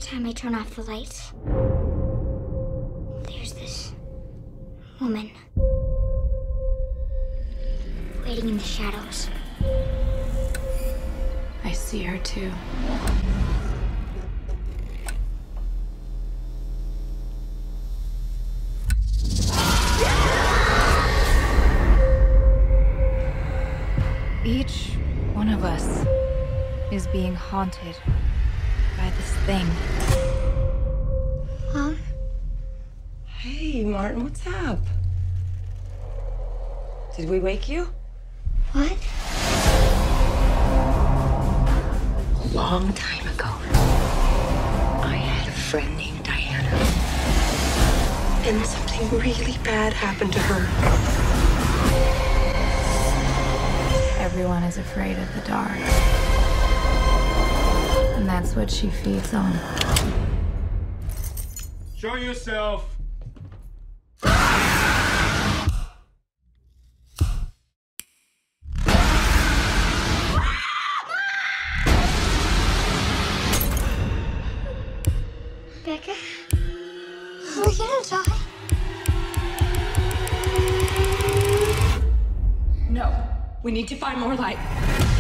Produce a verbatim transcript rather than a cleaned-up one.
time I turn off the lights, there's this woman waiting in the shadows. I see her too. Each one of us is being haunted by this thing. Mom? Hey, Martin, what's up? Did we wake you? What? A long time ago, I had a friend named Diana. And something really bad happened to her. Everyone is afraid of the dark. And that's what she feeds on. Show yourself! Becca? Are we gonna die? No, we need to find more light.